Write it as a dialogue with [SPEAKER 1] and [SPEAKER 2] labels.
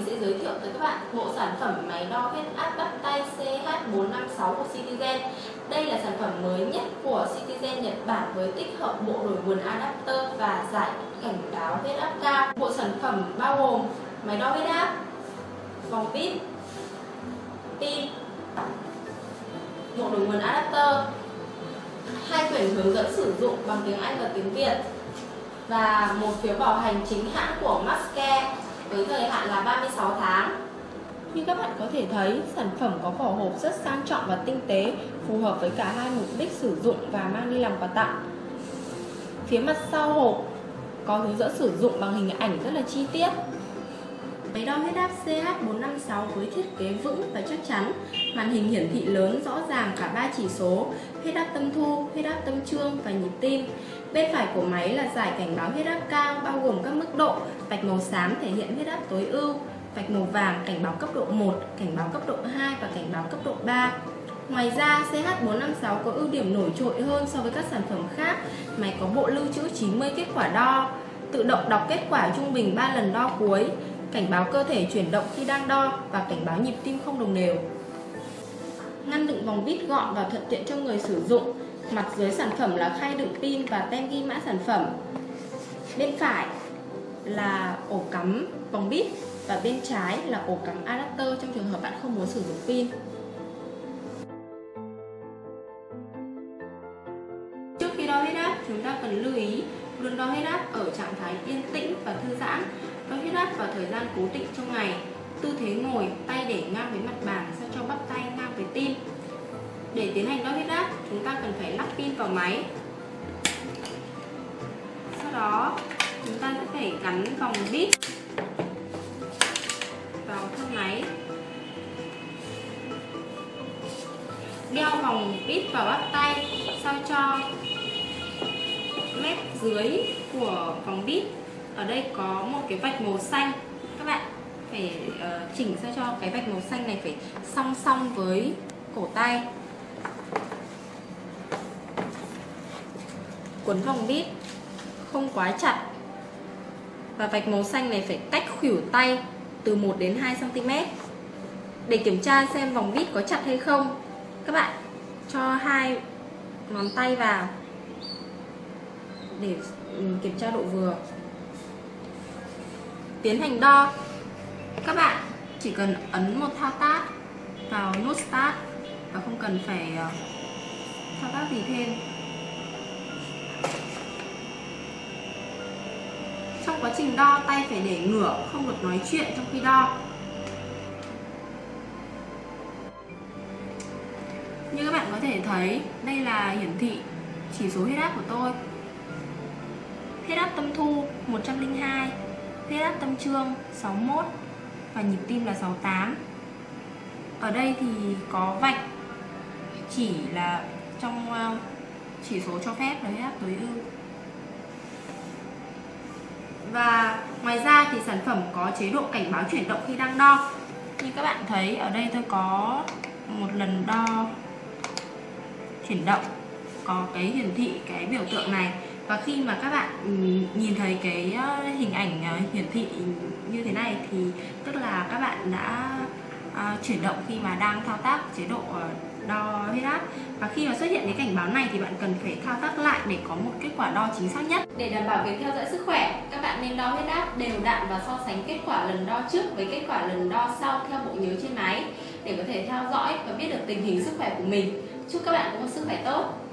[SPEAKER 1] sẽ giới thiệu tới các bạn bộ sản phẩm máy đo huyết áp bắt tay CH456 của Citizen. Đây là sản phẩm mới nhất của Citizen Nhật Bản với tích hợp bộ đổi nguồn adapter và giải cảnh báo huyết áp cao. Bộ sản phẩm bao gồm máy đo huyết áp, vòng vít, pin, bộ đổi nguồn adapter, 2 quyển hướng dẫn sử dụng bằng tiếng Anh và tiếng Việt và một phiếu bảo hành chính hãng của Maxcare với thời hạn là 36 tháng. Như các bạn có thể thấy, sản phẩm có vỏ hộp rất sang trọng và tinh tế, phù hợp với cả hai mục đích sử dụng và mang đi làm quà tặng. Phía mặt sau hộp có hướng dẫn sử dụng bằng hình ảnh rất là chi tiết. Máy đo huyết áp CH456 với thiết kế vững và chắc chắn, màn hình hiển thị lớn rõ ràng cả 3 chỉ số: huyết áp tâm thu, huyết áp tâm trương và nhịp tim. Bên phải của máy là giải cảnh báo huyết áp cao bao gồm các mức độ: vạch màu xám thể hiện huyết áp tối ưu, vạch màu vàng cảnh báo cấp độ 1, cảnh báo cấp độ 2 và cảnh báo cấp độ 3. Ngoài ra, CH456 có ưu điểm nổi trội hơn so với các sản phẩm khác. Máy có bộ lưu trữ 90 kết quả đo, tự động đọc kết quả trung bình 3 lần đo cuối, cảnh báo cơ thể chuyển động khi đang đo và cảnh báo nhịp tim không đồng đều. Ngăn đựng vòng vít gọn và thuận tiện cho người sử dụng. Mặt dưới sản phẩm là khay đựng pin và tem ghi mã sản phẩm. Bên phải là ổ cắm vòng vít và bên trái là ổ cắm adapter trong trường hợp bạn không muốn sử dụng pin. Trước khi đo huyết áp, chúng ta cần lưu ý luôn đo huyết áp ở trạng thái yên tĩnh và thư giãn. Đo huyết áp vào thời gian cố định trong ngày. Tư thế ngồi, tay để ngang với mặt bàn sao cho bắp tay ngang với tim. Để tiến hành đo huyết áp, chúng ta cần phải lắp pin vào máy. Sau đó, chúng ta sẽ phải gắn vòng vít vào thân máy. Đeo vòng vít vào bắp tay sao cho mép dưới của vòng vít ở đây có một cái vạch màu xanh. Các bạn phải chỉnh sao cho cái vạch màu xanh này phải song song với cổ tay. Quấn vòng vít không quá chặt và vạch màu xanh này phải cách khuỷu tay từ 1 đến 2 cm. Để kiểm tra xem vòng vít có chặt hay không, các bạn cho 2 ngón tay vào để kiểm tra độ vừa. Tiến hành đo, các bạn chỉ cần ấn một thao tác vào nút start và không cần phải thao tác gì thêm. Trong quá trình đo, tay phải để ngửa, không được nói chuyện trong khi đo. Như các bạn có thể thấy, đây là hiển thị chỉ số huyết áp của tôi. Huyết áp tâm thu 102, huyết áp tâm trương 61 và nhịp tim là 68. Ở đây thì có vạch chỉ là trong chỉ số cho phép là huyết áp tối ưu. Và ngoài ra thì sản phẩm có chế độ cảnh báo chuyển động khi đang đo. Như các bạn thấy ở đây tôi có một lần đo chuyển động, có cái hiển thị cái biểu tượng này. Và khi mà các bạn nhìn thấy cái hình ảnh hiển thị như thế này thì tức là các bạn đã chuyển động khi mà đang thao tác chế độ đo huyết áp. Và khi mà xuất hiện cái cảnh báo này thì bạn cần phải thao tác lại để có một kết quả đo chính xác nhất. Để đảm bảo việc theo dõi sức khỏe, các bạn nên đo huyết áp đều đặn và so sánh kết quả lần đo trước với kết quả lần đo sau theo bộ nhớ trên máy để có thể theo dõi và biết được tình hình sức khỏe của mình. Chúc các bạn có một sức khỏe tốt.